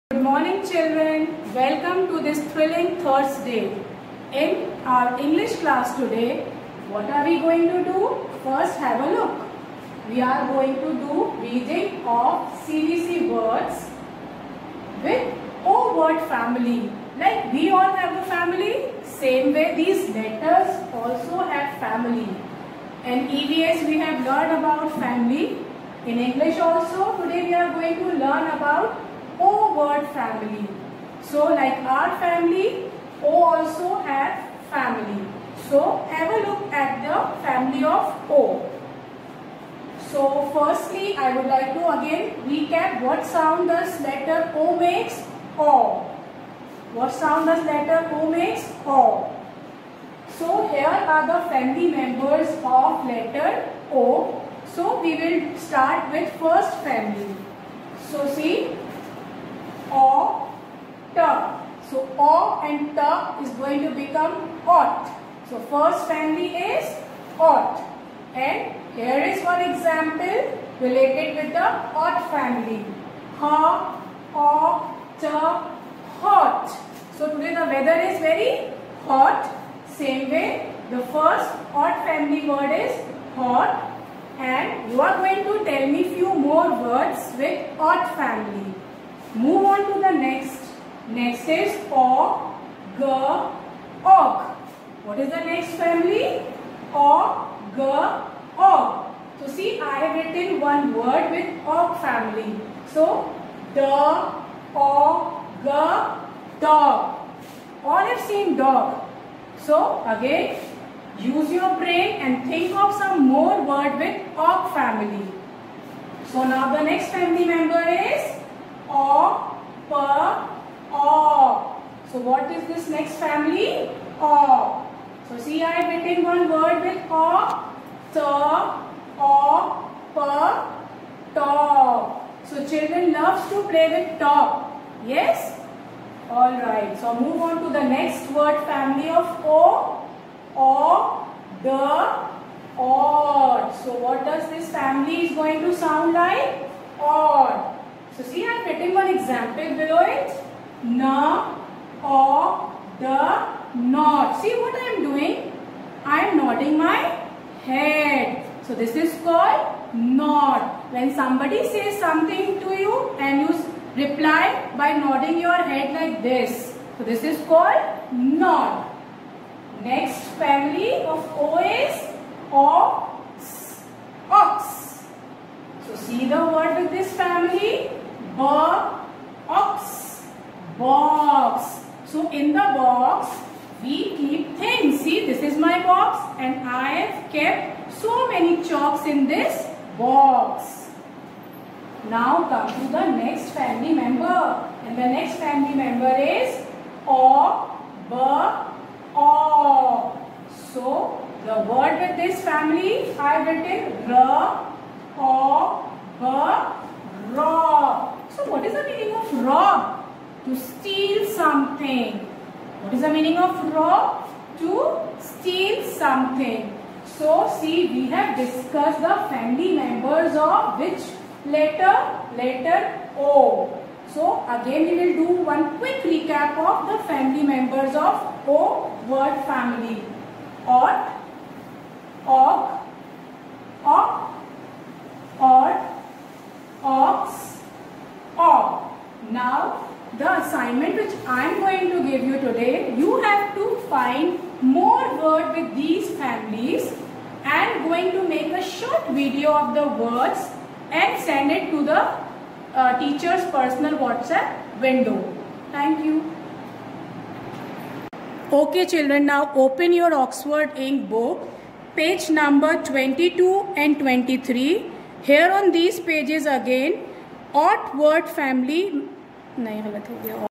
Good morning children, welcome to this thrilling Thursday. In our English class today, what are we going to do? First have a look. We are going to do reading of CVC words with O word family. Like we all have a family, same way these letters also have family. In EVS we have learned about family. In English also today we are going to learn about O word family. So like our family, O also have family. So have a look at the family of O. So firstly I would like to again recap what sound does letter O makes? O. What sound does letter O makes? O. So here are the family members of letter O. So we will start with first family. So see, O, T. So O and T is going to become Ot. So first family is Ot. And here is one example related with the Ot family. Ha, O, T, hot. So today the weather is very hot. Same way the first Ot family word is hot. And you are going to tell me few more words with Ot family. Move on to the next. Next is O, G, Og. What is the next family? O, G, Og. So see, I have written one word with Og family. So, D, O, G, dog. All have seen dog. So, again, use your brain and think of some more word with Og family. So, now the next family member is O, P, O. So what is this next family? O. So see, I have written one word with O, T, O, P, top. So children loves to play with top. Yes? Alright. So move on to the next word family of O, D, odd. So what does this family is going to sound like? Odd. So see, I have written one example below it. Na, O, the, not. See what I am doing? I am nodding my head. So this is called nod. When somebody says something to you and you reply by nodding your head like this. So this is called nod. Next family of O is ox. Ox. So see the word with this family. Box, box. So in the box we keep things. See, this is my box and I have kept so many chalks in this box. Now come to the next family member, and the next family member is O, B, O. So the word with this family I have written R, O, B, rob. So what is the meaning of rob? To steal something. What is the meaning of rob? To steal something. So see, we have discussed the family members of which letter? Letter O. So again we will do one quick recap of the family members of O word family. Ot, Og, Ok, Odd, Ox, Og. Now the assignment which I am going to give you today, you have to find more words with these families and going to make a short video of the words and send it to the teacher's personal WhatsApp window. Thank you. Okay children, now open your Oxford ink book, page number 22 and 23. Here on these pages again, Ot word family, नहीं गलत हो गया.